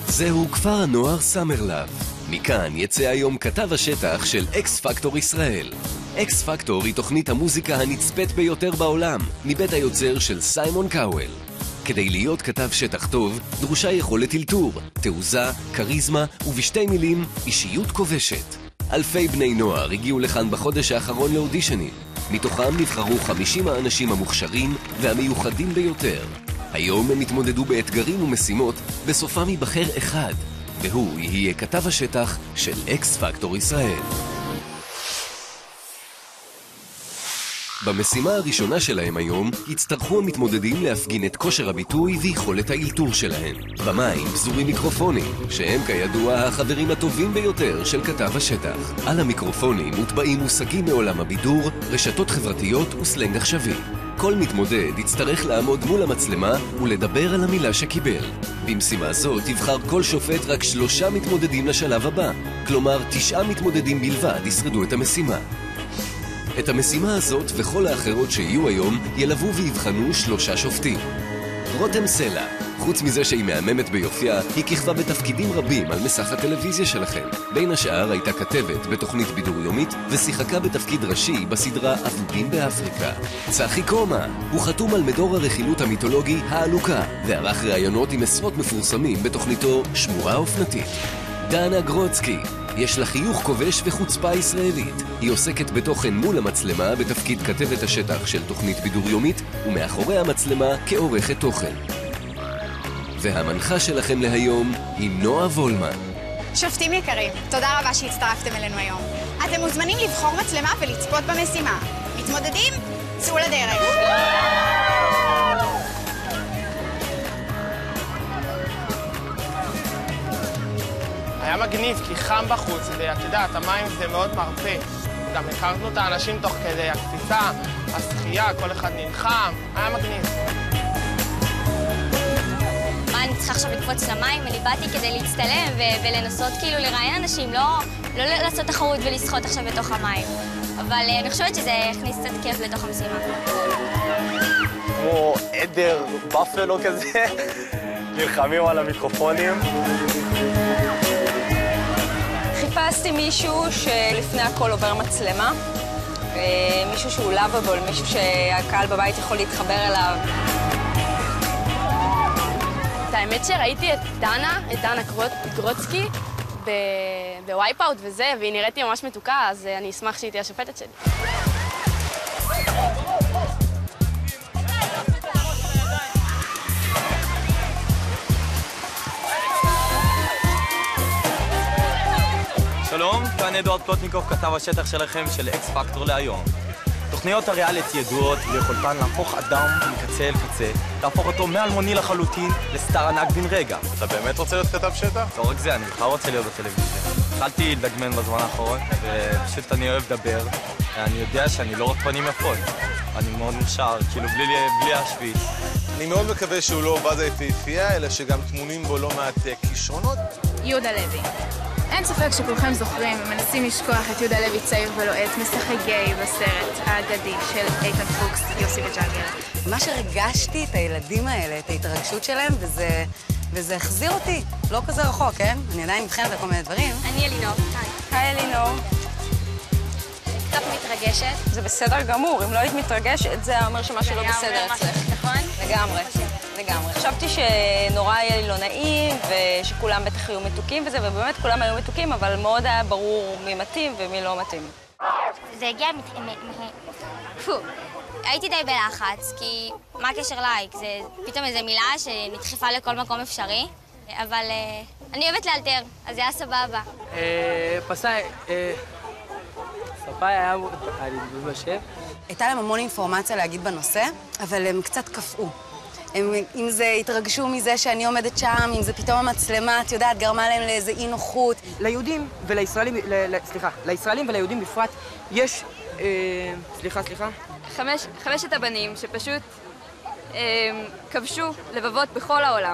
זהו כפר הנוער סאמרלאב. מכאן יצא היום כתב השטח של אקס פקטור ישראל. אקס פקטור היא תוכנית המוזיקה הנצפית ביותר בעולם, מבית היוצר של סיימון קאוול. כדי להיות כתב שטח טוב, דרושה יכולת אלתור, תעוזה, קריזמה ובשתי מילים, אישיות כובשת. אלפי בני נוער הגיעו לכאן בחודש האחרון לאודישנים. מתוכם נבחרו 50 האנשים המוכשרים והמיוחדים ביותר. היום הם התמודדו באתגרים ומשימות, בסופם ייבחר אחד, והוא יהיה כתב השטח של אקס פקטור ישראל. במשימה הראשונה שלהם היום, יצטרכו המתמודדים להפגין את כושר הביטוי ויכולת האלתור שלהם. במים פזורים מיקרופונים, שהם כידוע החברים הטובים ביותר של כתב השטח. על המיקרופונים מוטבעים מושגים מעולם הבידור, רשתות חברתיות וסלנג עכשווי. כל מתמודד יצטרך לעמוד מול המצלמה ולדבר על המילה שקיבל. במשימה זאת יבחר כל שופט רק 3 מתמודדים לשלב הבא, כלומר 9 מתמודדים בלבד ישרדו את המשימה. את המשימה הזאת וכל האחרות שיהיו היום ילוו ויבחנו 3 שופטים. רותם סלע, חוץ מזה שהיא מהממת ביופייה, היא כיכבה בתפקידים רבים על מסך הטלוויזיה שלכם. בין השאר הייתה כתבת בתוכנית בידור יומית ושיחקה בתפקיד ראשי בסדרה אבודים באפריקה. צחי קומה, הוא חתום על מדור הרכילות המיתולוגי העלוקה, וערך ראיונות עם עשרות מפורסמים בתוכניתו שמורה אופנתית. דנה גרוצקי, יש לה חיוך כובש וחוצפה ישראלית. היא עוסקת בתוכן מול המצלמה בתפקיד כתבת השטח של תוכנית בידור יומית, ומאחורי המצלמה כעורכת תוכן. והמנחה שלכם להיום היא נועה וולמן. שופטים יקרים, תודה רבה שהצטרפתם אלינו היום. אתם מוזמנים לבחור מצלמה ולצפות במשימה. מתמודדים? צאו לדרך. היה מגניב כי חם בחוץ, ואת יודעת, המים זה מאוד מרפא. גם הכרנו את האנשים תוך כדי הקפיצה, השחייה, כל אחד נלחם, היה מגניב. מה, אני צריכה עכשיו לקפוץ למים? אני באתי כדי להצטלם ולנסות כאילו לראיין אנשים, לא לעשות תחרות ולשחות עכשיו בתוך המים. אבל אני חושבת שזה יכניס קצת כיף לתוך המשימה. כמו עדר בפלו כזה, נלחמים על המיקרופונים. חיפשתי מישהו שלפני הכל עובר מצלמה, מישהו שהוא לאבאבול, מישהו שהקהל בבית יכול להתחבר אליו. את האמת שראיתי את דנה גרוצקי בווייפאוט וזה, והיא נראית לי ממש מתוקה, אז אני אשמח שהיא תהיה השופטת שלי. שלום, כאן אדוארד פלוטניקוב, כתב השטח שלכם של אקס פקטור להיום. תוכניות הריאליטי ידועות ויכולתן להפוך אדם מקצה אל קצה, להפוך אותו מאלמוני לחלוטין לסטאר ענק בן רגע. אתה באמת רוצה להיות כתב שטח? לא רק זה, אני בכלל רוצה להיות בטלוויזיה. התחלתי לדגמן בזמן האחרון, ופשוט אני אוהב לדבר. אני יודע שאני לא רק פנים יפות. אני מאוד מושר, כאילו בלי להשוויץ. אני מאוד מקווה שהוא לא עובד היפהפייה, אלא שגם טמונים בו לא מעט כישרונות. יהודה לוי. אין ספק שכולכם זוכרים ומנסים לשכוח את יהודה לוי צעיר ולועט, משחק גיי בסרט האגדי של איתן פוקס, יוסי וג'אגר. ממש הרגשתי את הילדים האלה, את ההתרגשות שלהם, וזה החזיר אותי. לא כזה רחוק, כן? אני עדיין מבחנת על כל מיני דברים. אני אלינור. היי אלינור. קצת מתרגשת. זה בסדר גמור, אם לא היית מתרגשת, זה אומר שמשהו לא בסדר אצלך. נכון? לגמרי. לגמרי. חשבתי שנורא יהיה לי לא נעים, ושכולם בטח יהיו מתוקים וזה, ובאמת כולם היו מתוקים, אבל מאוד היה ברור מי מתאים ומי לא מתאים. זה הגיע הייתי די בלחץ, כי מה הקשר לייק? זה פתאום איזו מילה שנדחפה לכל מקום אפשרי, אבל אני אוהבת לאלתר, אז זה היה סבבה. פסאי, ספאי היה בשם. הייתה להם המון אינפורמציה להגיד בנושא, אבל הם קצת קפאו. אם זה התרגשו מזה שאני עומדת שם, אם זה פתאום המצלמה, את יודעת, גרמה להם לאיזה אי נוחות. ליהודים ולישראלים, לישראלים וליהודים בפרט, יש, סליחה. 5 הבנים שפשוט כבשו לבבות בכל העולם,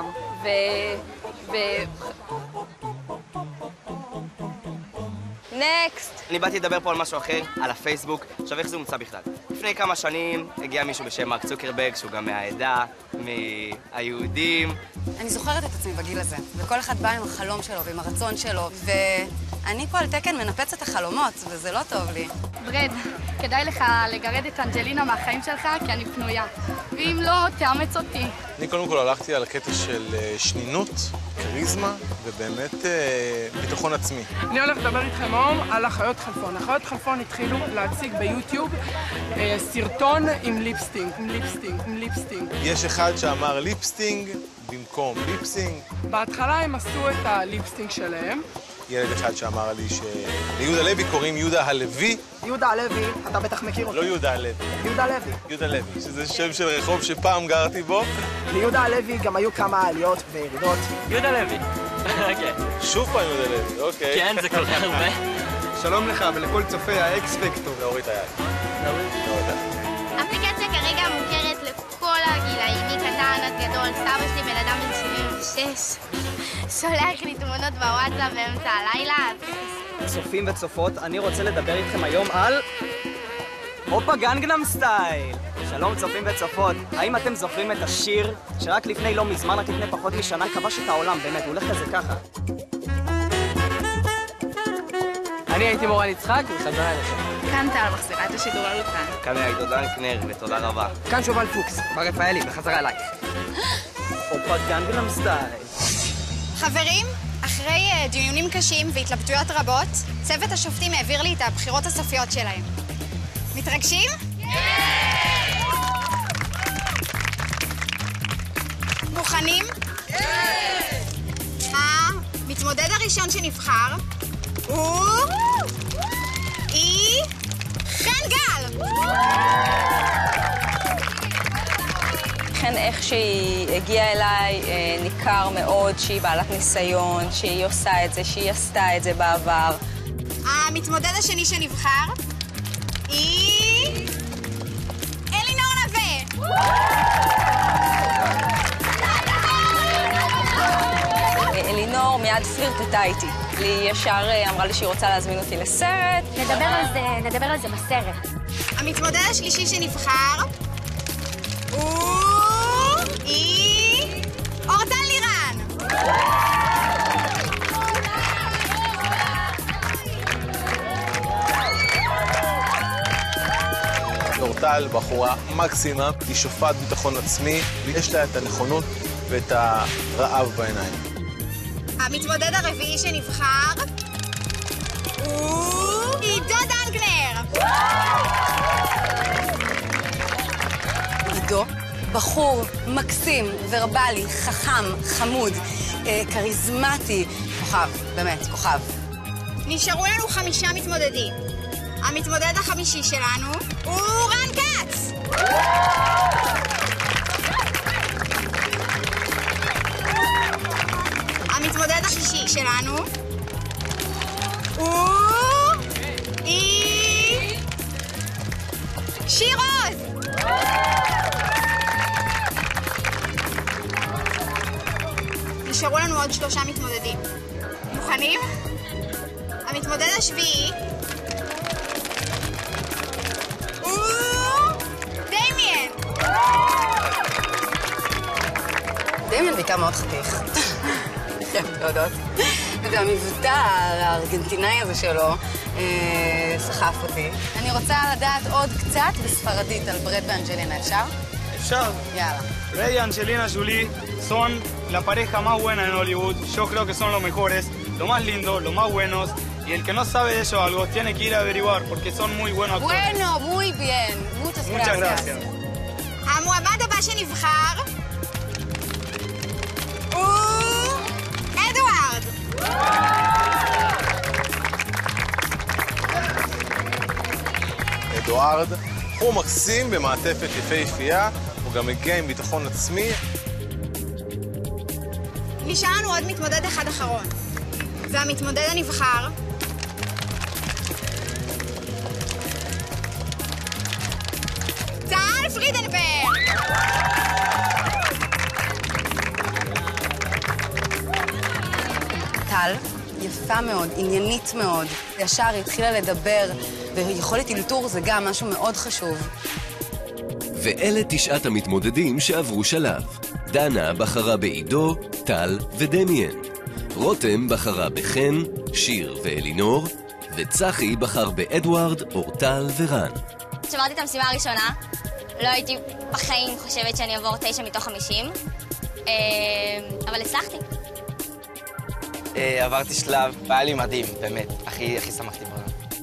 נקסט! אני באתי לדבר פה על משהו אחר, על הפייסבוק. עכשיו, איך זה מומצא בכלל? לפני כמה שנים הגיע מישהו בשם מרק צוקרברג, שהוא גם מהעדה, מהיהודים. אני זוכרת את עצמי בגיל הזה, וכל אחד בא עם החלום שלו ועם הרצון שלו, ואני פה על תקן מנפץ את החלומות, וזה לא טוב לי. ברד, כדאי לך לגרד את אנג'לינה מהחיים שלך, כי אני פנויה. ואם לא, תאמץ אותי. אני קודם כל הלכתי על הקטע של שנינות, קריזמה, ובאמת ביטחון עצמי. אני הולך לדבר איתכם היום על החיות חלפון. החיות חלפון התחילו להציג ביוטיוב סרטון עם ליפסטינג. יש אחד שאמר ליפסטינג במקום ליפסינג. בהתחלה הם עשו את הליפסטינג שלהם. ילד אחד שאמר לי שליהודה לוי קוראים יהודה הלוי. יהודה הלוי, אתה בטח מכיר אותו. לא יהודה הלוי. יהודה לוי. יהודה לוי, שזה שם של רחוב שפעם גרתי בו. ליהודה הלוי גם היו כמה עליות וירידות. יהודה לוי. שוב פעם יהודה לוי, אוקיי. כן, זה כל כך הרבה. שלום לך ולכל צופי האקס פקטור. להוריד את היד. אפליקציה כרגע מוכרת לכל הגילאים, מקטן עד גדול. סבא שלי בן אדם בן 76. שולח לי תמונות בוואטסאפ באמצע הלילה. צופים וצופות, אני רוצה לדבר איתכם היום על... הופה גנגנם סטייל! שלום צופים וצופות, האם אתם זוכרים את השיר שרק לפני לא מזמן, רק לפני פחות משנה, כבש את העולם, באמת, הוא הולך כזה ככה. אני הייתי מורן יצחק, וחזרה אליכם. כאן טל מחזירה את השידור לאולפן. כאן עידו דנקנר, ותודה רבה. כאן שובל פוקס, בר רפאלי, בחזרה אלייך. הופה גנגנם סטייל. חברים, אחרי דיונים קשים והתלבטויות רבות, צוות השופטים העביר לי את הבחירות הסופיות שלהם. מתרגשים? כן! מוכנים? כן! המתמודד הראשון שנבחר הוא... חן גל! חן, איך שהיא הגיעה אליי, ניכר מאוד שהיא בעלת ניסיון, שהיא עושה את זה, שהיא עשתה את זה בעבר. המתמודד השני שנבחר היא... אלינור נווה! אלינור מיד פלירטטה איתי. היא ישר אמרה לי שהיא רוצה להזמין אותי לסרט. נדבר על זה בסרט. המתמודד השלישי שנבחר הוא... אורטל לירן! אורטל בחורה מקסימה, היא שופעת ביטחון עצמי, ויש לה את הנכונות ואת הרעב בעיניים. המתמודד הרביעי שנבחר הוא... עידו דנקנר! עידו, בחור מקסים, ורבלי, חכם, חמוד, כריזמטי, כוכב, באמת, כוכב. נשארו לנו 5 מתמודדים. המתמודד החמישי שלנו הוא רן קץ! המתמודד השישי שלנו הוא... שיר עוז! נשארו לנו עוד 3 מתמודדים. מוכנים? המתמודד השביעי הוא... דמיין! דמיין בעיקר מאוד חתיך. כן, להודות. והמבטא הארגנטינאי הזה שלו סחף אותי. אני רוצה לדעת עוד קצת בספרדית על ברד ואנג'לינה, אפשר? אפשר. יאללה. Bred y Angelina Jolie son la pareja más buena en Hollywood. Yo creo que son los mejores, los más lindos, los más buenos. Y el que no sabe de ellos algo tiene que ir a averiguar porque son muy buenos actores. Bueno, muy bien. Muchas gracias. המועמד הבא שנבחר הוא... אדוארד! אדוארד, הוא מקסים במעטפת יפהפייה, הוא גם מגיע עם ביטחון עצמי. נשאר לנו עוד מתמודד אחד אחרון, והמתמודד הנבחר טל פרידנברג! טל יפה מאוד, עניינית מאוד. ישר היא התחילה לדבר, ויכולת אילתור זה גם משהו מאוד חשוב. ואלה 9 המתמודדים שעברו שלב. דנה בחרה בעידו, טל ודמיאן. רותם בחרה בחן, שיר ואלינור, וצחי בחר באדוארד, אורטל ורן. כשעברתי את המשימה הראשונה, לא הייתי בחיים חושבת שאני אעבור 9 מתוך 50, אבל הצלחתי. עברתי שלב, והיה לי מדהים, באמת, הכי שמחתי בעולם.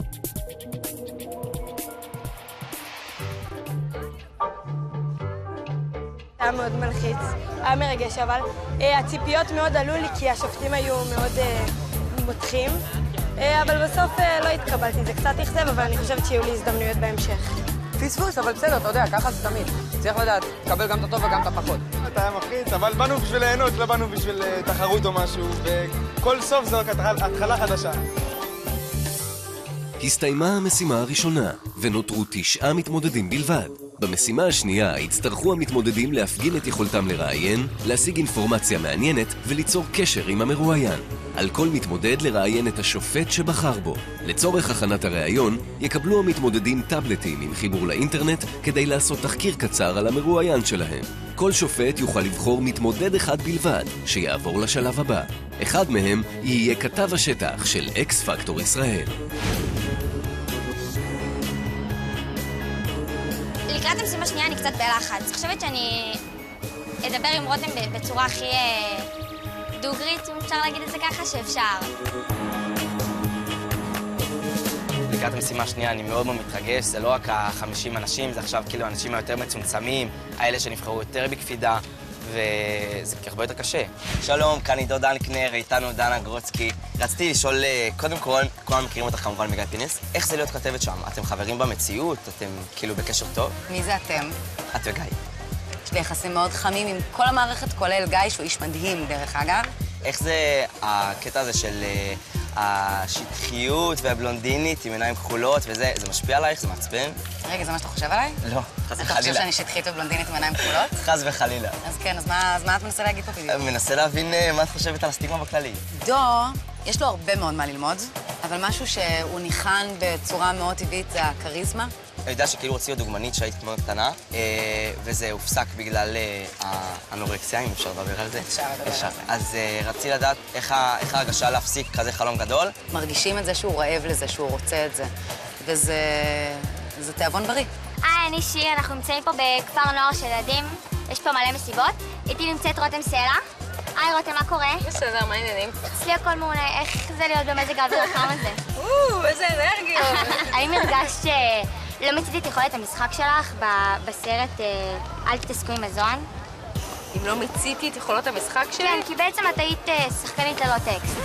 היה מאוד מלחיץ, היה מרגש, אבל הציפיות מאוד עלו לי כי השופטים היו מאוד מותחים, אבל בסוף לא התקבלתי, זה קצת אכזב, אבל אני חושבת שיהיו לי הזדמנויות בהמשך. פספוס, אבל בסדר, אתה יודע, ככה זה תמיד. צריך לדעת, תקבל גם את הטוב וגם את הפחות. אתה היה מפחיד, אבל באנו בשביל ליהנות, לא באנו בשביל תחרות או משהו, וכל סוף זו התחלה חדשה. הסתיימה המשימה הראשונה, ונותרו 9 מתמודדים בלבד. במשימה השנייה יצטרכו המתמודדים להפגין את יכולתם לראיין, להשיג אינפורמציה מעניינת וליצור קשר עם המרואיין. על כל מתמודד לראיין את השופט שבחר בו. לצורך הכנת הראיון, יקבלו המתמודדים טאבלטים עם חיבור לאינטרנט כדי לעשות תחקיר קצר על המרואיין שלהם. כל שופט יוכל לבחור מתמודד אחד בלבד, שיעבור לשלב הבא. אחד מהם יהיה כתב השטח של אקס פקטור ישראל. לקראת המשימה השנייה אני קצת בלחץ. אני חושבת שאני אדבר עם רותם בצורה הכי דוגרית, אם אפשר להגיד את זה ככה, שאפשר. לקראת המשימה השנייה אני מאוד מתרגש, זה לא רק ה-50 אנשים, זה עכשיו כאילו האנשים היותר מצומצמים, האלה שנבחרו יותר בקפידה, וזה הרבה יותר קשה. שלום, כאן עידו דנקנר, איתנו דנה גרוצקי. רציתי לשאול, קודם כל, כולם מכירים אותך כמובן מגיא פינס, איך זה להיות כתבת שם? אתם חברים במציאות? אתם כאילו בקשר טוב? מי זה אתם? את וגיא. יש לי יחסים מאוד חמים עם כל המערכת, כולל גיא, שהוא איש מדהים דרך אגב. איך זה הקטע הזה של השטחיות והבלונדינית עם עיניים כחולות וזה, זה משפיע עלייך? זה מעצבן? רגע, זה מה שאתה חושב עליי? לא, חס וחלילה. אתה חושב שאני שטחית ובלונדינית עם עיניים כחולות? חס וחלילה. אז כן, אז מה את מנסה להגיד פה בדיוק? מנסה להבין מה את חושבת על הסטיגמה בכללי. עידו, יש לו הרבה מאוד מה ללמוד, אבל משהו שהוא ניחן בצורה מאוד טבעית זה הכריזמה. אני יודע שכאילו הוציאו דוגמנית שהיית מאוד קטנה, וזה הופסק בגלל האנורקסיה, אם אפשר לדבר על זה. אפשר לדבר על זה. אז רציתי לדעת איך ההרגשה להפסיק כזה חלום גדול. מרגישים את זה שהוא רעב לזה, שהוא רוצה את זה, וזה תיאבון בריא. היי, אני שיר, אנחנו נמצאים פה בכפר נוער של ילדים, יש פה מלא מסיבות. איתי נמצאת רותם סלע. היי רותם, מה קורה? בסדר, מה העניינים? אצלי הכל מעולה, איך זה להיות במזג האוויר החם הזה? איזה אנרגיות. האם הרגשת לא מיציתי את יכולת המשחק שלך בסרט אל תתעסקו עם מזון? אם לא מיציתי את יכולות המשחק שלי? כן, כי בעצם את היית שחקנית ללא טקסט.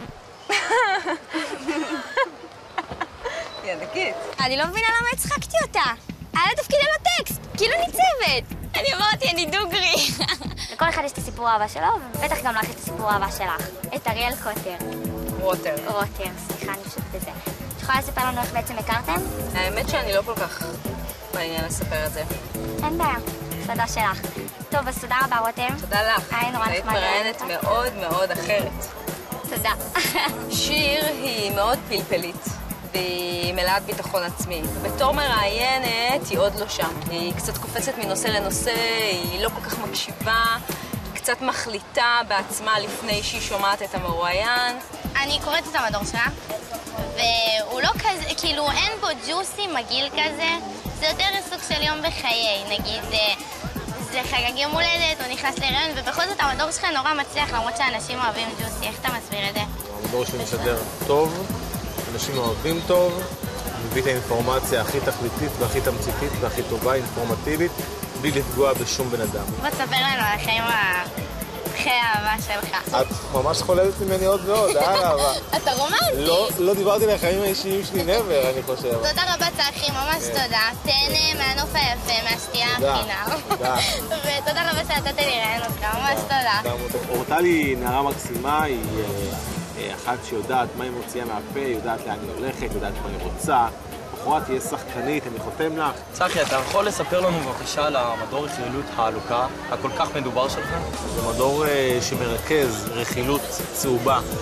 ינקית. אני לא מבינה למה הצחקתי אותה. היה לה תפקיד ללא טקסט, כאילו ניצבת. אני אמרתי, אני דוגרי. לכל אחד יש את הסיפור האהבה שלו, ובטח גם לך יש את הסיפור האהבה שלך. את אריאל קוטר. רוטר. רוטר, סליחה, אני פשוט בזה. את יכולה לספר לנו איך בעצם הכרתם? האמת שאני לא כל כך בעניין לספר את זה. אין בעיה, תודה שלך. טוב, אז תודה רבה, רותם. תודה לך. היי, נורא נחמד. היית מראיינת מאוד מאוד אחרת. תודה. שיר היא מאוד פלפלית, והיא מלאת ביטחון עצמי. בתור מראיינת היא עוד לא שם. היא קצת קופצת מנושא לנושא, היא לא כל כך מקשיבה, היא קצת מחליטה בעצמה לפני שהיא שומעת את המרואיין. אני קוראת את המדור שלה, והוא לא כזה, כאילו אין בו ג'וסי מגעיל כזה, זה יותר סוג של יום בחיי, נגיד זה חגג יום הולדת, הוא נכנס להיריון, ובכל זאת המדור שלך נורא מצליח למרות שאנשים אוהבים ג'וסי, איך אתה מסביר את זה? המדור שלי מסדר טוב, אנשים אוהבים טוב, מביא את האינפורמציה הכי תכליתית והכי תמציתית והכי טובה, אינפורמטיבית, בלי לפגוע בשום בן אדם. בוא תספר לנו על החיים אחרי האהבה שלך. את ממש חולדת ממני עוד ועוד, אהבה. אתה רומנטי. לא דיברתי על החיים האישיים שלי נבר, אני חושב. תודה רבה צחי, ממש תודה. תהנה מהנוף היפה, מהשתייה החינם. תודה. ותודה רבה שנתת לי ראיין אותך, ממש תודה. אורטל היא נערה מקסימה, היא אחת שיודעת מה היא מוציאה מהפה, יודעת לאן היא הולכת, יודעת מה היא רוצה. בחורה תהיה שחקנית, אני חותם לך. צחי, אתה יכול לספר לנו בבקשה על המדור רכילות העלוקה, הכל כך מדובר שלך? זה מדור שמרכז רכילות צהובה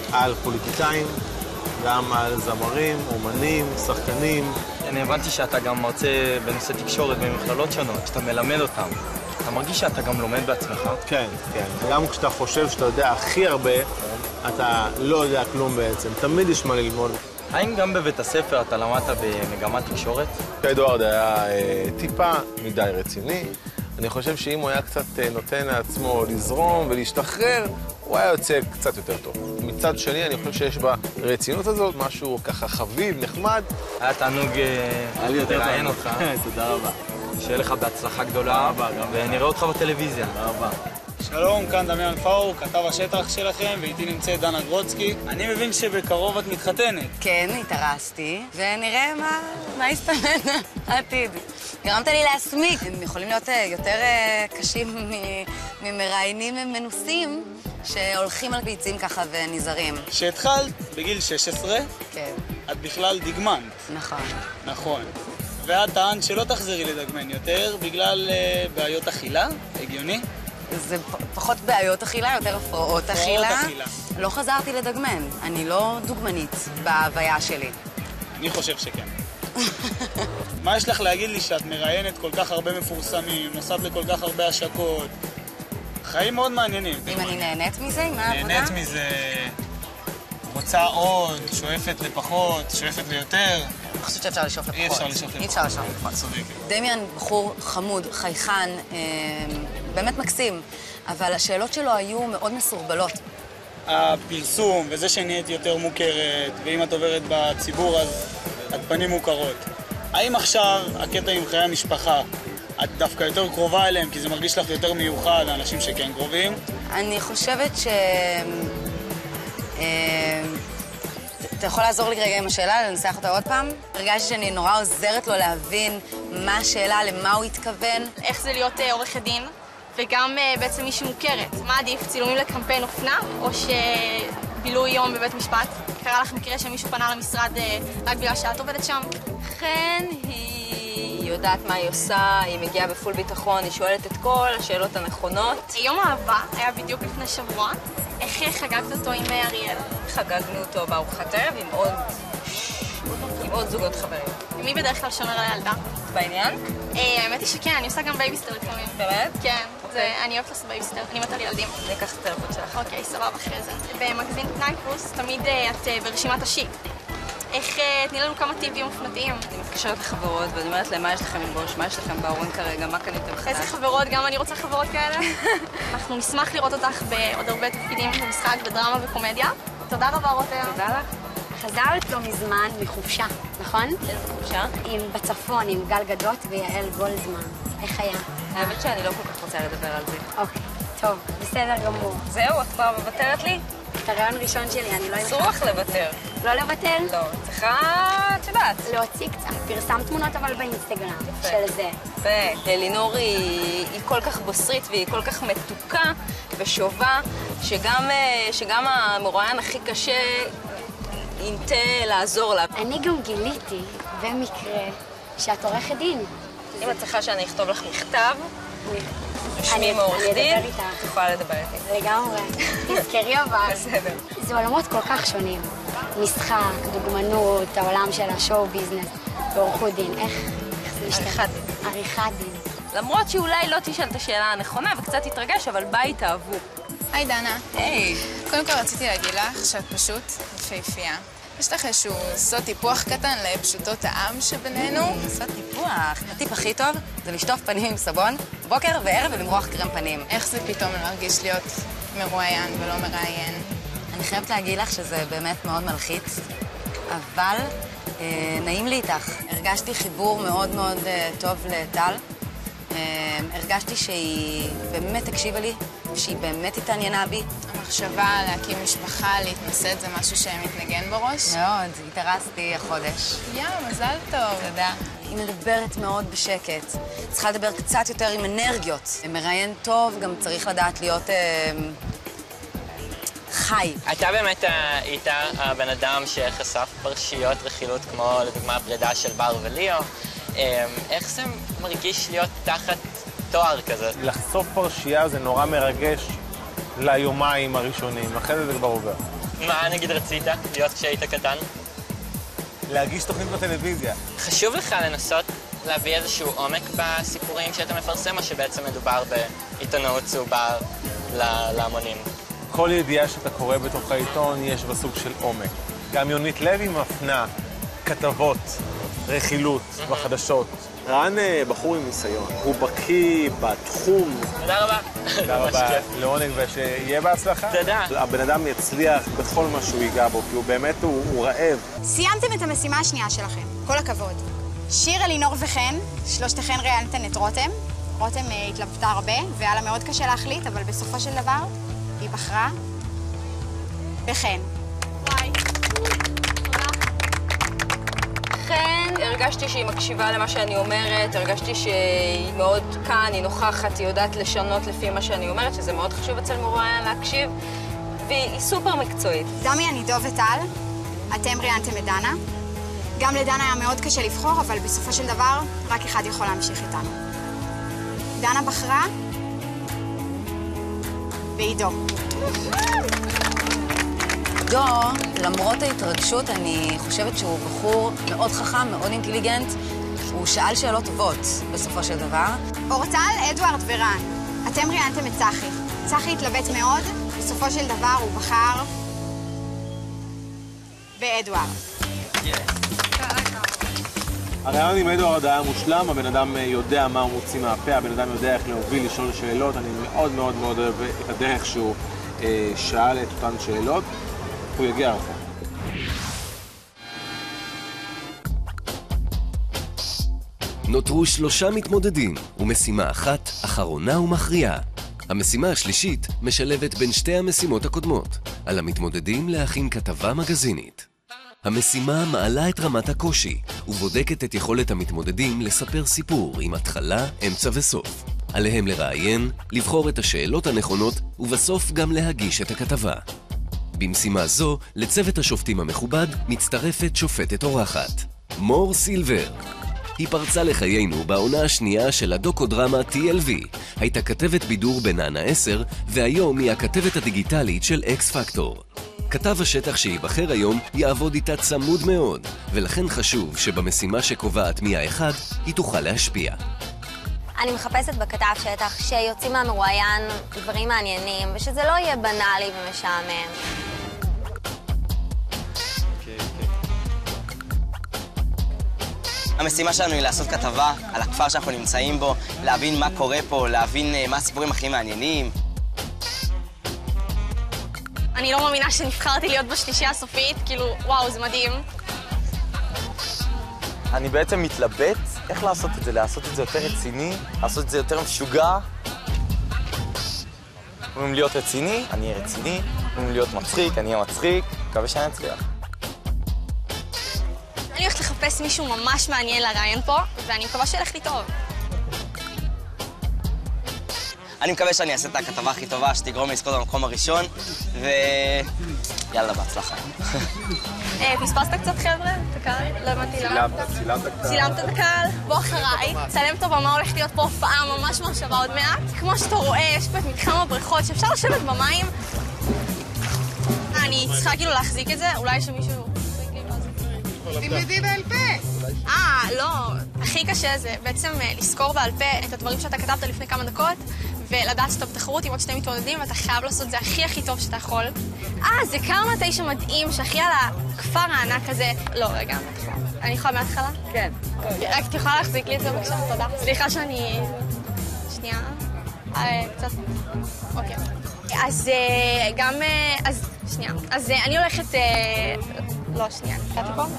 על פוליטיקאים, גם על זמרים, אומנים, שחקנים. אני הבנתי שאתה גם מרצה בנושא תקשורת במכללות שונות, שאתה מלמד אותם. אתה מרגיש שאתה גם לומד בעצמך? כן, כן. גם כשאתה חושב שאתה יודע הכי הרבה, אתה לא יודע כלום בעצם. תמיד יש מה ללמוד. האם גם בבית הספר אתה למדת במגמת תקשורת? אדוארד היה טיפה מדי רציני. אני חושב שאם הוא היה קצת נותן לעצמו לזרום ולהשתחרר, הוא היה יוצא קצת יותר טוב. מצד שני, אני חושב שיש ברצינות הזאת משהו ככה חביב, נחמד. היה תענוג לראיין אותך. תודה רבה. שיהיה לך בהצלחה גדולה, ונראה אותך בטלוויזיה. תודה רבה. שלום, כאן דמיאן פאור, כתב השטח שלכם, ואיתי נמצאת דנה גרוצקי. אני מבין שבקרוב את מתחתנת. כן, התארסתי, ונראה מה יסתמן העתיד. גרמת לי להסמיק. הם יכולים להיות יותר קשים ממראיינים מנוסים שהולכים על ביצים ככה ונזהרים. כשהתחלת בגיל 16, כן. את בכלל דגמנת. נכון. נכון. ואת טענת שלא תחזרי לדגמן יותר בגלל בעיות אכילה, הגיוני? זה פחות בעיות אכילה, יותר הפרעות אכילה. לא חזרתי לדגמן, אני לא דוגמנית בהוויה שלי. אני חושב שכן. מה יש לך להגיד לי שאת מראיינת כל כך הרבה מפורסמים, נוסעת לכל כך הרבה השקות? חיים מאוד מעניינים. אם אני נהנית מזה, מה העבודה? נהנית מזה, רוצה עוד, שואפת לפחות, שואפת ליותר. אני חושבת שאפשר לשאוף לפחות. אי אפשר לשאוף לפחות. אי אפשר לשאוף לפחות. דמיאן בחור חמוד, חייכן, באמת מקסים, אבל השאלות שלו היו מאוד מסורבלות. הפרסום וזה שנהיית יותר מוכרת, ואם את עוברת בציבור אז את פנים מוכרות. האם עכשיו הקטע עם חיי המשפחה, את דווקא יותר קרובה אליהם כי זה מרגיש לך יותר מיוחד, האנשים שכן קרובים? אני חושבת ש... אתה יכול לעזור לי רגע עם השאלה, לנסח אותה עוד פעם? הרגשתי שאני נורא עוזרת לו להבין מה השאלה, למה הוא התכוון. איך זה להיות עורכת דין, וגם בעצם מישהי מוכרת. מה עדיף, צילומים לקמפיין אופנה, או שבילוי יום בבית משפט? קרה לך מקרה שמישהו פנה למשרד רק בגלל שאת עובדת שם? כן, היא יודעת מה היא עושה, היא מגיעה בפול ביטחון, היא שואלת את כל השאלות הנכונות. יום האהבה היה בדיוק לפני שבוע. איך חגגת אותו עם אריאל? חגגנו אותו בארוחת ערב עם עוד זוגות חברים. מי בדרך כלל שומר על הילדה? בעניין? האמת היא שכן, אני עושה גם בייביסטר לפעמים. באמת? כן, אני אוהבת לעשות בייביסטר, אני מתה לילדים. אני אקח את הטלפון שלך. אוקיי, סבבה אחרי זה. במגזין נייפוס תמיד את ברשימת השיק. איך תני לנו כמה טיפים אופנתיים? אני מתקשרת לחברות ואני אומרת להם מה יש לכם ללבוש, מה יש לכם בארון כרגע, מה קניתם חדש? איזה חברות? גם אני רוצה חברות כאלה. אנחנו נשמח לראות אותך בעוד הרבה תפקידים במשחק, בדרמה וקומדיה. תודה רבה, רותם. תודה לך. חזרת לא מזמן מחופשה, נכון? איזה חופשה? בצפון, עם גל גדות ויעל גולדמן. איך היה? האמת שאני לא כל כך רוצה לדבר על זה. אוקיי, טוב, בסדר גמור. זהו, את כבר מוותרת לי? את הרעיון ראשון שלי, אני לא... אסור לך לוותר. לא לוותר? לא, צריכה, את יודעת. להוציא קצת. פרסם תמונות אבל באינסטגרם, של זה. יפה. אלינור היא כל כך בוסרית והיא כל כך מתוקה ושובה, שגם המרואיין הכי קשה ינטה לעזור לה. אני גם גיליתי, במקרה, שאת עורכת דין. אם את צריכה שאני אכתוב לך מכתב, רשמי מעורך דין, את יכולה לדבר איתי. לגמרי. תזכרי אבל. בסדר. זה עולמות כל כך שונים. משחק, דוגמנות, העולם של השואו ביזנס, ועורכות דין. איך זה משתנה? עריכת דין. עריכת דין. למרות שאולי לא תשאל את השאלה הנכונה וקצת תתרגש, אבל בה התאהבו. היי דנה. היי. קודם כל רציתי להגיד לך שאת פשוט יפהפייה. יש לך איזשהו סוד טיפוח קטן לפשוטות העם שבינינו? סוד טיפוח? הטיפ הכי טוב זה לשטוף פנים עם סבון, בוקר וערב ולמרוח קרם פנים. איך זה פתאום להרגיש להיות מרואיין ולא מראיין? אני חייבת להגיד לך שזה באמת מאוד מלחיץ, אבל נעים לי איתך. הרגשתי חיבור מאוד מאוד טוב לטל. הרגשתי שהיא באמת הקשיבה לי, שהיא באמת התעניינה בי. המחשבה להקים משפחה, להתנסות, זה משהו שמתנגן בראש? מאוד, התארסתי החודש. מזל טוב. תודה. היא מדברת מאוד בשקט. צריכה לדבר קצת יותר עם אנרגיות. מראיין טוב גם צריך לדעת להיות חי. אתה באמת היית הבן אדם שחשף פרשיות רכילות כמו לדוגמה הפרידה של בר וליאו. איך זה מרגיש להיות תחת תואר כזה? לחשוף פרשייה זה נורא מרגש ליומיים הראשונים, אחרי זה כבר עובר. מה נגיד רצית להיות כשהיית קטן? להגיש תוכנית בטלוויזיה. חשוב לך לנסות להביא איזשהו עומק בסיפורים שאתה מפרסם, או שבעצם מדובר בעיתונאות צהובה להמונים? כל ידיעה שאתה קורא בתוך העיתון יש בה סוג של עומק. גם יונית לוי מפנה כתבות, רכילות בחדשות. רן בחור עם ניסיון, הוא בקיא בתחום. תודה רבה. תודה רבה, לעונג, ושיהיה בהצלחה. תודה. הבן אדם יצליח בכל מה שהוא ייגע בו, כי הוא באמת, הוא רעב. סיימתם את המשימה השנייה שלכם, כל הכבוד. שיר, אלינור וחן, שלושתכן ראיינתן את רותם. רותם התלבטה הרבה, והיה לה מאוד קשה להחליט, אבל בסופו של דבר היא בחרה בחן. ביי. כן, הרגשתי שהיא מקשיבה למה שאני אומרת, הרגשתי שהיא מאוד כאן, היא נוכחת, היא יודעת לשנות לפי מה שאני אומרת, שזה מאוד חשוב אצל מרואיין להקשיב, והיא סופר מקצועית. דמי, אני דוב וטל, אתם ראיינתם את דנה. גם לדנה היה מאוד קשה לבחור, אבל בסופו של דבר רק אחד יכול להמשיך איתנו. דנה בחרה בעידו. עידו, למרות ההתרגשות, אני חושבת שהוא בחור מאוד חכם, מאוד אינטליגנט. הוא שאל שאלות טובות בסופו של דבר. אורטל, אדוארד ורן, אתם ראיינתם את צחי. צחי התלבט מאוד, בסופו של דבר הוא בחר באדוארד. הרעיון עם אדוארד היה מושלם, הבן אדם יודע מה הוא מוציא מהפה, הבן אדם יודע איך להוביל, לשאול שאלות. אני מאוד מאוד מאוד אוהב את הדרך שהוא שאל את אותן שאלות. הוא יגיע רחוק. נותרו 3 מתמודדים, ומשימה אחת אחרונה ומכריעה. המשימה השלישית משלבת בין שתי המשימות הקודמות, על המתמודדים להכין כתבה מגזינית. המשימה מעלה את רמת הקושי, ובודקת את יכולת המתמודדים לספר סיפור עם התחלה, אמצע וסוף. עליהם לראיין, לבחור את השאלות הנכונות, ובסוף גם להגיש את הכתבה. במשימה זו, לצוות השופטים המכובד, מצטרפת שופטת אורחת, מור סילבר. היא פרצה לחיינו בעונה השנייה של הדוקודרמה TLV. הייתה כתבת בידור בנענה 10, והיום היא הכתבת הדיגיטלית של אקס פקטור. כתב השטח שיבחר היום יעבוד איתה צמוד מאוד, ולכן חשוב שבמשימה שקובעת מי האחד, היא תוכל להשפיע. אני מחפשת בכתב שטח שיוצאים מהמרואיין דברים מעניינים, ושזה לא יהיה בנאלי ומשעמם. המשימה שלנו היא לעשות כתבה על הכפר שאנחנו נמצאים בו, להבין מה קורה פה, להבין מה הסיפורים הכי מעניינים. אני לא מאמינה שנבחרתי להיות בשלישייה הסופית, כאילו, וואו, זה מדהים. אני בעצם מתלבט איך לעשות את זה, לעשות את זה יותר רציני, לעשות את זה יותר משוגע. אומרים להיות רציני, אני אהיה רציני, אומרים להיות מצחיק, אני אהיה מצחיק, מקווה שאני אצליח. אני הולכת לחפש מישהו ממש מעניין לראיין פה, ואני מקווה שילך לי טוב. אני מקווה שאני אעשה את הכתבה הכי טובה, שתגרום לי לזכות במקום הראשון, יאללה, בהצלחה. פספסת קצת, חבר'ה? את הקהל? לא הבנתי למה. צילמת את הקהל? בוא אחריי, צלם את הבמה, הולכת להיות פה הופעה ממש שווה עוד מעט. כמו שאתה רואה, יש פה את מתחם הבריכות שאפשר לשבת במים. אני צריכה כאילו להחזיק את זה, אולי שמישהו... תלמדי בעל פה. לא. הכי קשה זה בעצם לזכור בעל פה את הדברים שאתה כתבת לפני כמה דקות, ולדעת שאתה בתחרות עם עוד 2 מתמודדים, ואתה חייב לעשות את זה הכי טוב שאתה יכול. זה קרמה 9 מדהים, שהכי על הכפר הענק הזה... לא, רגע, אני יכולה מההתחלה? כן. רק את יכולה להחזיק לי את זה בבקשה? תודה. סליחה שאני... שנייה. קצת... אוקיי. אז גם... אז שנייה. אז אני הולכת... לא, שנייה, נתתי פה?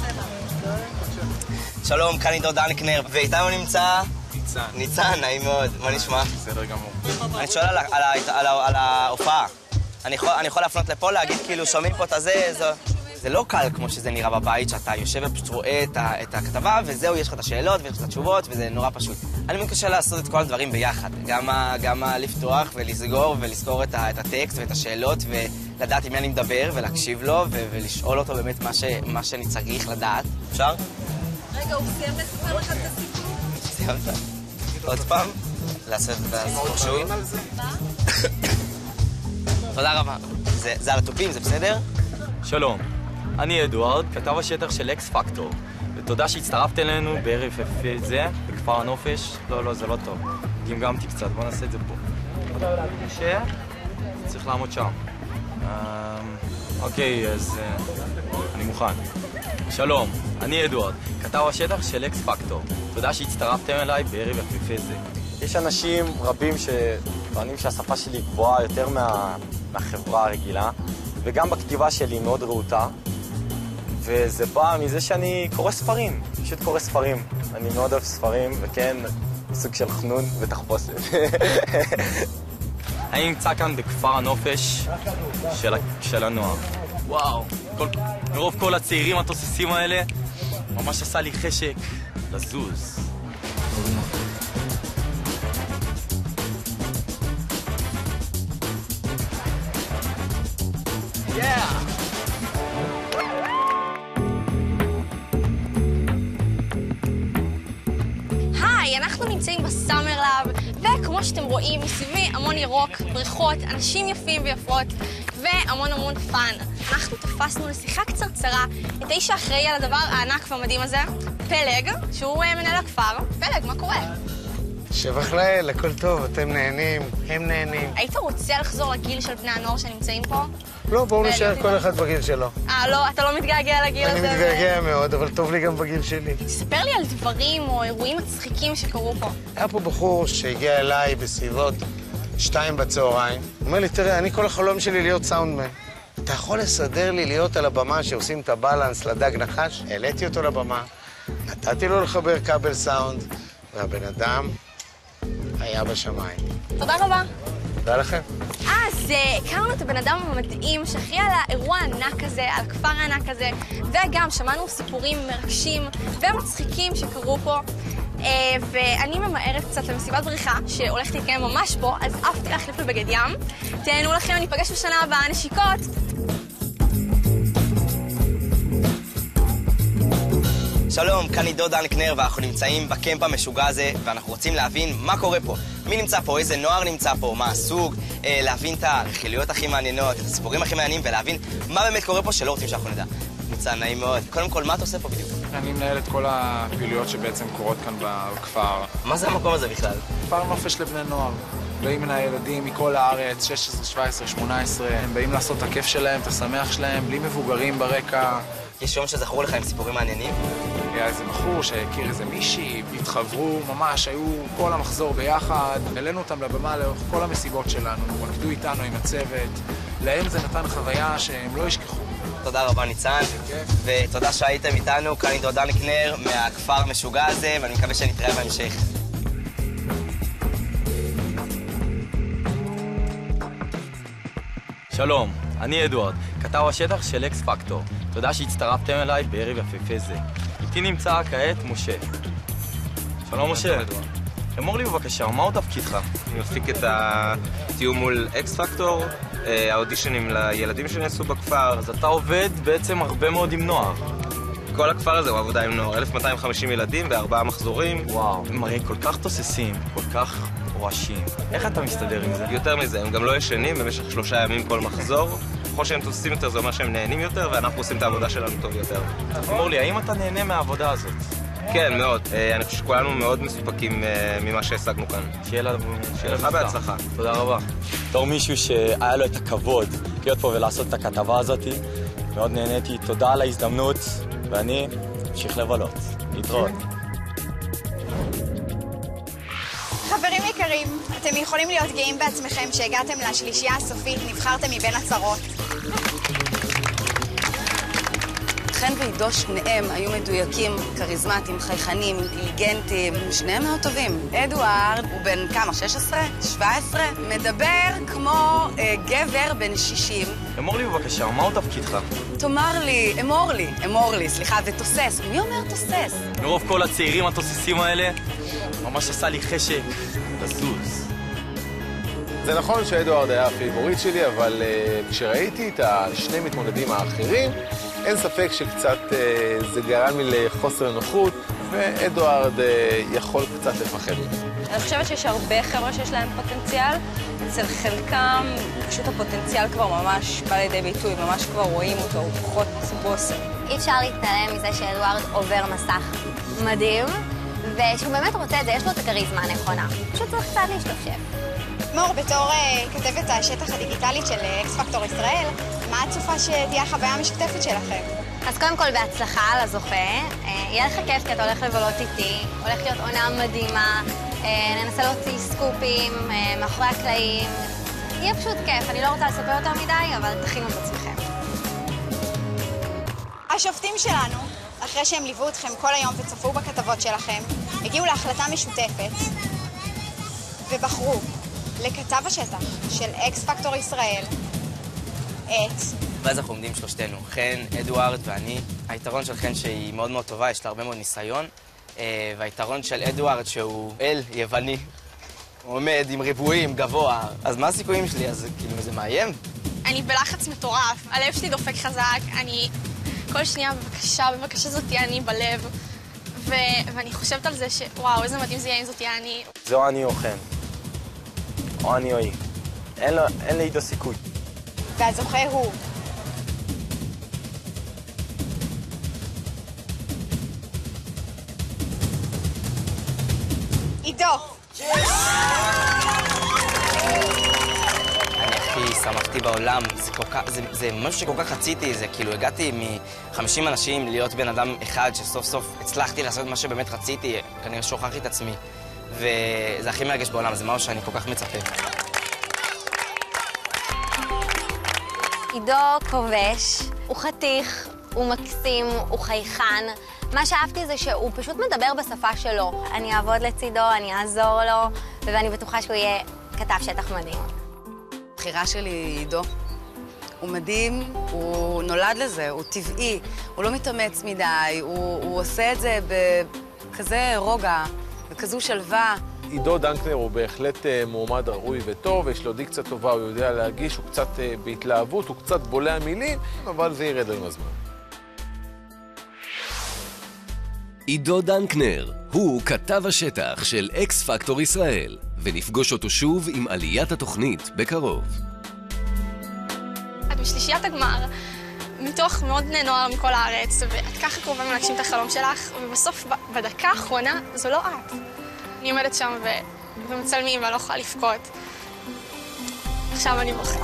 שלום, כאן עידו דנקנר, ואיתנו נמצא... ניצן, נעים מאוד. מה נשמע? בסדר גמור. אני שואל על ההופעה. אני יכול להפנות לפה, להגיד כאילו שומעים פה את הזה, זה לא קל כמו שזה נראה בבית, שאתה יושב ופשוט רואה את הכתבה, וזהו, יש לך את השאלות ויש לך את התשובות, וזה נורא פשוט. אני מתקשה לעשות את כל הדברים ביחד. גם לפתוח ולסגור ולזכור את הטקסט ואת השאלות, ולדעת עם מי אני מדבר, ולהקשיב לו, ולשאול אותו באמת מה שאני צריך לדעת. אפשר? רגע, הוא סיים לספר לך את הסיפור? סיימת? עוד פעם? לעשות את הסיפור שהוא? תודה רבה. זה על התופים, זה בסדר? שלום, אני אדוארד, כתב השטח של אקס פקטור, ותודה שהצטרפתם אלינו בערב יפה זה, בכפר הנופש. לא, זה לא טוב. גמגמתי קצת, בוא נעשה את זה פה. צריך לעמוד שם. אוקיי, אז אני מוכן. שלום, אני אדוארד, כתב השטח של אקס פקטור. תודה שהצטרפתם אליי בערב יפה זה. יש אנשים רבים שטוענים שהשפה שלי גבוהה יותר מהחברה הרגילה, וגם בכתיבה שלי היא מאוד רהוטה, וזה בא מזה שאני קורא ספרים, פשוט קורא ספרים. אני מאוד אוהב ספרים, וכן, סוג של חנון ותחפושת. אני נמצא כאן בכפר הנופש של הנוער. וואו, מרוב כל הצעירים התוססים האלה, ממש עשה לי חשק לזוז. היי, אנחנו נמצאים בסאמר לאב, וכמו שאתם רואים, מסביבי המון ירוק, בריכות, אנשים יפים ויפות, והמון פאן. אנחנו תפסנו לשיחה קצרצרה את האיש האחראי על הדבר הענק והמדהים הזה, פלג, שהוא מנהל הכפר. פלג, מה קורה? שבח לאל, הכל טוב, אתם נהנים, הם נהנים. היית רוצה לחזור לגיל של בני הנוער שנמצאים פה? לא, בואו נשאר כל אחד בגיל שלו. לא, אתה לא מתגעגע לגיל הזה? אני מתגעגע מאוד, אבל טוב לי גם בגיל שלי. תספר לי על דברים או אירועים מצחיקים שקרו פה. היה פה בחור שהגיע אליי בסביבות 2 בצהריים. הוא אומר לי, תראה, אני כל החלום שלי להיות סאונדמן. אתה יכול לסדר לי להיות על הבמה שעושים את הבלנס לדג נחש? העליתי אותו לבמה, נתתי לו לחבר כבל סאונד, והבן אדם היה בשמיים. תודה רבה. תודה לכם. אז הכרנו את הבן אדם המדהים שאחראי על האירוע הענק הזה, על הכפר הענק הזה, וגם שמענו סיפורים מרגשים ומצחיקים שקרו פה. ואני ממהרת קצת למסיבת בריכה שהולכת להתקיים ממש פה, אז עפתי להחליף לבגד ים. תהנו לכם, ניפגש בשנה הבאה, נשיקות! שלום, כאן עידו דן קנר, ואנחנו נמצאים בקמפ המשוגע הזה, ואנחנו רוצים להבין מה קורה פה. מי נמצא פה, איזה נוער נמצא פה, מה הסוג, להבין את הרכילויות הכי מעניינות, את הסיפורים הכי מעניינים, ולהבין מה באמת קורה פה שלא רוצים שאנחנו נדע. מוצא נעים מאוד. קודם כל, מה אתה עושה פה בדיוק? אני מנהל את כל הפעילויות שבעצם קורות כאן בכפר. מה זה המקום הזה בכלל? כפר נופש לבני נוער. באים מן הילדים מכל הארץ, 16, 17, 18, הם באים לעשות את הכיף שלהם, את השמח שלהם, בלי מבוגרים ברקע. יש יום שזכרו לך עם סיפורים מעניינים? היה איזה בחור שהכיר איזה מישהי, התחברו ממש, היו כל המחזור ביחד, העלינו אותם לבמה לאורך כל המסיבות שלנו, רקדו איתנו עם הצוות, להם זה נתן חוויה שהם לא ישכחו. תודה רבה ניצן, ותודה שהייתם איתנו, כאן עידו דן קנר מהכפר המשוגע הזה, ואני מקווה שנתראה בהמשך. שלום, אני אדוארד, כתב השטח של אקס פקטור. תודה שהצטרפתם אליי בערב יפה זה. איתי נמצא כעת משה. שלום משה. אמור לי בבקשה, מהו תפקידך? אני מפיק את התיאום מול אקס פקטור, האודישנים לילדים שנעשו בכפר. אז אתה עובד בעצם הרבה מאוד עם נוער. כל הכפר הזה הוא עבודה עם נוער, 1250 ילדים ו4 מחזורים. וואו, הם הרי כל כך תוססים, כל כך רועשים. איך אתה מסתדר עם זה? יותר מזה, הם גם לא ישנים במשך 3 ימים כל מחזור. ככל שהם תוססים יותר זה אומר שהם נהנים יותר, ואנחנו עושים את העבודה שלנו טוב יותר. אמור לי, האם אתה נהנה מהעבודה הזאת? כן, מאוד. אני חושב שכולנו מאוד מסופקים ממה שהשגנו כאן. שיהיה לך בהצלחה. תודה רבה. בתור מישהו שהיה לו את הכבוד להיות פה ולעשות את הכתבה הזאת, מאוד נהניתי. תודה על ההזדמנות, ואני אמשיך לבלות. להתראות. חברים יקרים, אתם יכולים להיות גאים בעצמכם שהגעתם לשלישייה הסופית, נבחרתם מבין הצרות. חן ועידו שניהם היו מדויקים, כריזמטיים, חייכנים, אינטליגנטים, שניהם מאוד טובים. אדוארד הוא בן כמה? 16? 17? מדבר כמו גבר בן 60. אמור לי בבקשה, מהו תפקידך? תאמר לי, אמור לי, סליחה, זה תוסס. מי אומר תוסס? מרוב כל הצעירים התוססים האלה, ממש עשה לי חשק לזוז. זה נכון שאדוארד היה הפיבוריט שלי, אבל כשראיתי את השני מתמודדים האחרים, אין ספק שקצת זה גרם לי לחוסר נוחות, ואדוארד יכול קצת לפחד ממנו. אני חושבת שיש הרבה חבר'ה שיש להם פוטנציאל. אצל חלקם פשוט הפוטנציאל כבר ממש בא לידי ביטוי, ממש כבר רואים אותו, הוא פחות בוסר. אי אפשר להתעלם מזה שאדוארד עובר מסך מדהים, ושהוא באמת רוצה את זה, יש לו את הכריזמה הנכונה. פשוט צריך קצת להשתפשף. מור, בתור כתבת השטח הדיגיטלית של אקס פקטור ישראל, מה את צופה שתהיה החוויה המשותפת שלכם? אז קודם כל בהצלחה לזוכה. יהיה לך כיף כי אתה הולך לבלות איתי, הולך להיות עונה מדהימה, ננסה להוציא סקופים מאחורי הקלעים. יהיה פשוט כיף, אני לא רוצה לספר יותר מדי, אבל תכינו את עצמכם. השופטים שלנו, אחרי שהם ליוו אתכם כל היום וצפו בכתבות שלכם, הגיעו להחלטה משותפת ובחרו לכתב השטח של אקס פקטור ישראל את... ואז אנחנו עומדים שלושתנו, חן, אדוארד ואני. היתרון של חן שהיא מאוד מאוד טובה, יש לה הרבה מאוד ניסיון, והיתרון של אדוארד שהוא אל יווני, הוא עומד עם ריבועים, גבוה. אז מה הסיכויים שלי? אז כאילו זה מאיים? אני בלחץ מטורף, הלב שלי דופק חזק, אני כל שנייה בבקשה זאת תהיה אני בלב, ואני חושבת על זה שוואו, איזה מדהים זה יהיה אם זאת תהיה אני. זה או אני או חן, או אני או היא. אין לי איתו סיכוי. והזוכה הוא... עידו. אני הכי שמחתי בעולם, זה משהו שכל כך רציתי, זה כאילו הגעתי מ-50 אנשים להיות בן אדם אחד שסוף סוף הצלחתי לעשות מה שבאמת רציתי, כנראה שוכחתי את עצמי, וזה הכי מרגש בעולם, זה משהו שאני כל כך מצפה. עידו כובש, הוא חתיך, הוא מקסים, הוא חייכן. מה שאהבתי זה שהוא פשוט מדבר בשפה שלו. אני אעבוד לצידו, אני אעזור לו, ואני בטוחה שהוא יהיה כתב שטח מדהים. הבחירה שלי היא עידו. הוא מדהים, הוא נולד לזה, הוא טבעי, הוא לא מתאמץ מדי, הוא עושה את זה בכזה רוגע, בכזו שלווה. עידו דנקנר הוא בהחלט מועמד ראוי וטוב, יש לו דיקציה טובה, הוא יודע להגיש, הוא קצת בהתלהבות, הוא קצת בולע מילים, אבל זה ירד עם הזמן. עידו דנקנר הוא כתב השטח של אקס פקטור ישראל, ונפגוש אותו שוב עם עליית התוכנית בקרוב. את בשלישיית הגמר, מתוך מאוד בני נוער מכל הארץ, ואת ככה קרובה להגשים את החלום שלך, ובסוף, בדקה האחרונה, זו לא את. אני עומדת שם ומצלמים ואני לא יכולה לבכות. עכשיו אני בוכה.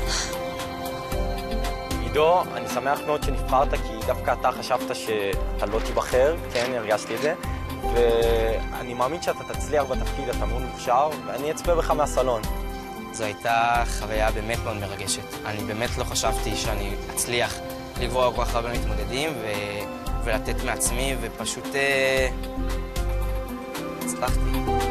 עידו, אני שמח מאוד שנבחרת, כי דווקא אתה חשבת שאתה לא תיבחר, כן, הרגשתי את זה, ואני מאמין שאתה תצליח בתפקיד, אתה מאוד מוכשר, ואני אצפה בך מהסלון. זו הייתה חוויה באמת מאוד מרגשת. אני באמת לא חשבתי שאני אצליח לגבור כל כך הרבה מתמודדים ולתת מעצמי, ופשוט הצלחתי.